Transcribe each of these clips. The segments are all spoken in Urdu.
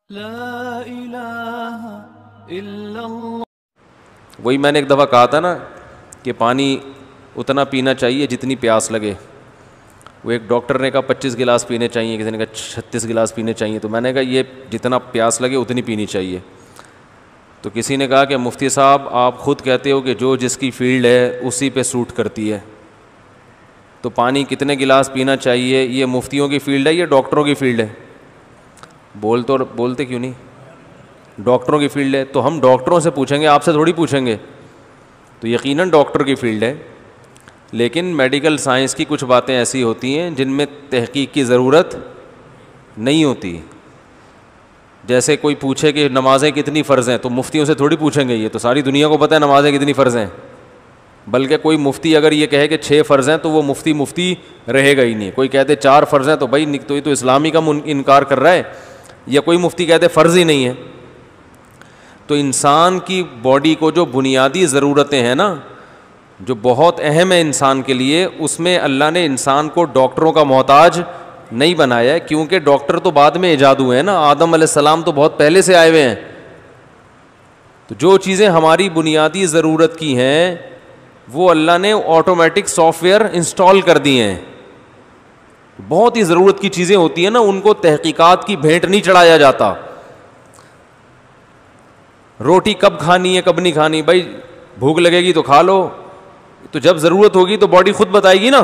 لا الہ الا اللہ. وہی میں نے ایک دفعہ کہا تھا نا کہ پانی اتنا پینا چاہیے جتنی پیاس لگے. وہ ایک ڈاکٹر نے کہا 25 گلاس پینے چاہیے, کسی نے کہا 36 گلاس پینے چاہیے. تو میں نے کہا یہ جتنا پیاس لگے اتنی پینی چاہیے. تو کسی نے کہا کہ مفتی صاحب آپ خود کہتے ہو کہ جو جس کی فیلڈ ہے اسی پہ سوٹ کرتی ہے, تو پانی کتنے گلاس پینا چاہیے یہ مفتیوں کی فیلڈ ہے یا ڈاکٹروں کی فیلڈ ہے؟ بولتے کیوں نہیں؟ ڈاکٹروں کی فیلڈ ہے. تو ہم ڈاکٹروں سے پوچھیں گے, آپ سے تھوڑی پوچھیں گے. تو یقیناً ڈاکٹر کی فیلڈ ہے, لیکن میڈیکل سائنس کی کچھ باتیں ایسی ہوتی ہیں جن میں تحقیق کی ضرورت نہیں ہوتی. جیسے کوئی پوچھے کہ نمازیں کتنی فرض ہیں, تو مفتیوں سے تھوڑی پوچھیں گے, یہ تو ساری دنیا کو پتہ ہے نمازیں کتنی فرض ہیں. بلکہ کوئی مفتی اگر یہ کہے کہ 6 فرض ہیں تو وہ مفتی رہے گا ہی نہیں. کوئی کہتے 4 فرض ہیں تو بھائی تو اسلامی کا انکار کر رہا ہے, یا کوئی مفتی کہتے فرض ہی نہیں ہے. تو انسان کی باڈی کو جو بنیادی ضرورتیں ہیں نا, جو بہت اہم ہے انسان کے لیے, اس میں اللہ نے انسان کو ڈاکٹروں کا محتاج نہیں بنایا ہے, کیونکہ ڈاکٹر تو بعد میں ایجاد ہوئے ہیں نا. آدم علیہ السلام تو بہت پہلے سے آئے ہوئے ہیں. تو جو چیزیں ہماری بنیادی ضرورت کی ہیں وہ اللہ نے آٹومیٹک سافٹ ویئر انسٹال کر دیے ہیں. بہت ہی ضرورت کی چیزیں ہوتی ہیں نا, ان کو تحقیقات کی بھیٹ نہیں چڑھایا جاتا. روٹی کب کھانی ہے کب نہیں کھانی, بھائی بھوک لگے گی تو کھا لو, تو جب ضرورت ہوگی تو باڈی خود بتائے گی نا.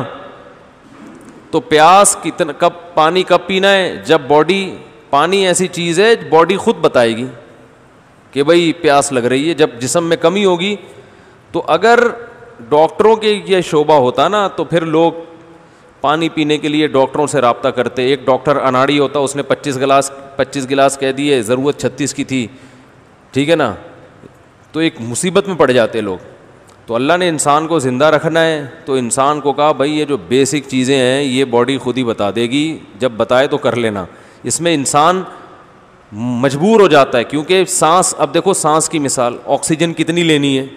تو پیاس کتنا, کب پانی کب پینا ہے, جب باڈی, پانی ایسی چیز ہے باڈی خود بتائے گی کہ بھائی پیاس لگ رہی ہے. جب جسم میں کمی ہوگی, تو اگر ڈاکٹروں کے یہ شعبہ ہوتا نا تو پھر لوگ پانی پینے کے لیے ڈاکٹروں سے رابطہ کرتے. ایک ڈاکٹر اناڑی ہوتا, اس نے 25 گلاس کہہ دیے, ضرورت 36 کی تھی, ٹھیک ہے نا, تو ایک مصیبت میں پڑ جاتے لوگ. تو اللہ نے انسان کو زندہ رکھنا ہے, تو انسان کو کہا بھائی یہ جو بیسک چیزیں ہیں یہ باڈی خود ہی بتا دے گی, جب بتائے تو کر لینا. اس میں انسان مجبور ہو جاتا ہے, کیونکہ سانس, اب دیکھو سانس کی مثال, آکسیجن کتنی لینی ہے,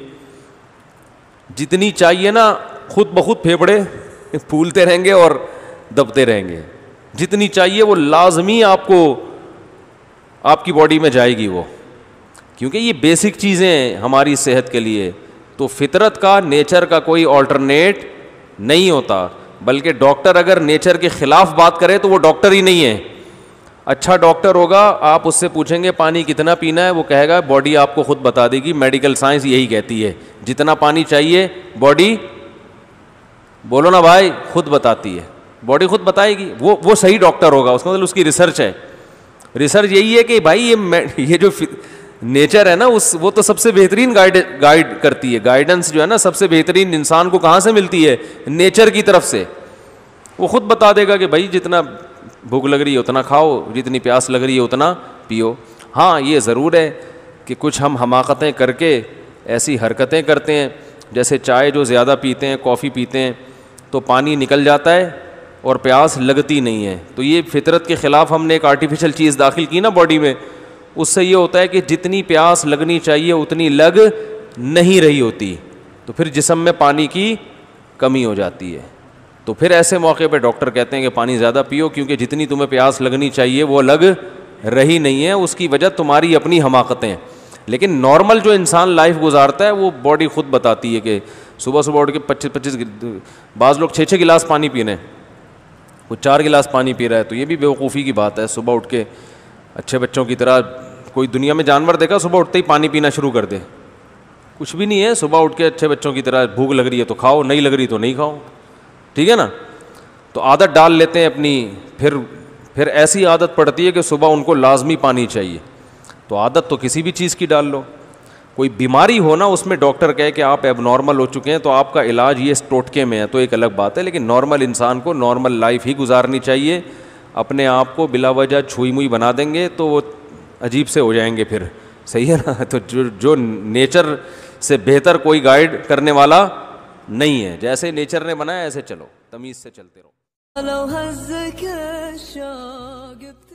جتنی چاہیے نا خود بخود پھیپھڑے پھولتے رہیں گے اور دبتے رہیں گے. جتنی چاہیے وہ لازمی آپ کو, آپ کی باڈی میں جائے گی وہ, کیونکہ یہ بیسک چیزیں ہیں ہماری صحت کے لیے. تو فطرت کا, نیچر کا کوئی آلٹرنیٹ نہیں ہوتا. بلکہ ڈاکٹر اگر نیچر کے خلاف بات کرے تو وہ ڈاکٹر ہی نہیں ہے. اچھا ڈاکٹر ہوگا, آپ اس سے پوچھیں گے پانی کتنا پینا ہے, وہ کہے گا باڈی آپ کو خود بتا دے گی. میڈیکل سائنس یہی کہتی ہے, جتنا پانی چاہیے باڈی, بولو نا بھائی, خود بتاتی ہے, باڈی خود بتائے گی. وہ صحیح ڈاکٹر ہوگا, اس کا مطلب اس کی ریسرچ ہے. ریسرچ یہی ہے کہ بھائی یہ جو نیچر ہے نا, وہ تو سب سے بہترین گائیڈ کرتی ہے. گائیڈنس جو ہے نا سب سے بہترین انسان کو کہاں سے ملتی ہے, نیچر کی طرف سے. وہ خود بتا دے گا کہ بھائی جتنا بھوک لگ رہی ہے اتنا کھاؤ, جتنی پیاس لگ رہی ہے اتنا پیو. ہاں یہ ضرور ہے کہ کچھ ہم حماقتیں کر کے ایسی حرکتیں کرتے ہیں, جیسے چائے جو زیادہ پیتے ہیں, کافی پیتے ہیں, تو پانی نکل جاتا ہے اور پیاس لگتی نہیں ہے. تو یہ فطرت کے خلاف ہم نے ایک آرٹیفیشل چیز داخل کی نا باڈی میں, اس سے یہ ہوتا ہے کہ جتنی پیاس لگنی چاہیے اتنی لگ نہیں رہی ہوتی, تو پھر جسم میں پانی کی کمی ہو جاتی ہے. تو پھر ایسے موقع پہ ڈاکٹر کہتے ہیں کہ پانی زیادہ پیو, کیونکہ جتنی تمہیں پیاس لگنی چاہیے وہ لگ رہی نہیں ہے. اس کی وجہ تمہاری اپنی حماقتیں. لیکن نارمل جو انسان لائف گزارتا ہے وہ باڈی خود بتاتی ہے کہ صبح اٹھ کے 25 بعض لوگ 6 گلاس پانی پی رہے ہیں, وہ 4 گلاس پانی پی رہا ہے, تو یہ بھی بیوقوفی کی بات ہے. صبح اٹھ کے اچھے بچوں کی طرح, کوئی دنیا میں جانور دیکھا صبح اٹھتے ہی پانی پینا شروع کر دے؟ کچھ بھی نہیں ہے. صبح اٹھ کے اچھے بچوں کی طرح بھوک لگ رہی ہے تو کھاؤ, نہیں لگ رہی تو نہیں کھاؤ, ٹھیک ہے نا. تو عادت ڈال لیتے ہیں اپنی, پھر ایسی عادت پڑتی ہے کہ صبح ان کو لازمی پانی چاہیے. تو عادت تو کسی بھی چیز کی ڈال لو. کوئی بیماری ہو نا, اس میں ڈاکٹر کہے کہ آپ ایب نارمل ہو چکے ہیں تو آپ کا علاج یہ اس ٹوٹکے میں ہے, تو ایک الگ بات ہے. لیکن نارمل انسان کو نارمل لائف ہی گزارنی چاہیے. اپنے آپ کو بلا وجہ چھوئی موئی بنا دیں گے تو وہ عجیب سے ہو جائیں گے پھر, صحیح ہے نا. تو جو نیچر سے بہتر کوئی گائیڈ کرنے والا نہیں ہے. جیسے نیچر نے بنایا ایسے چلو, تمیز سے چلتے رہو.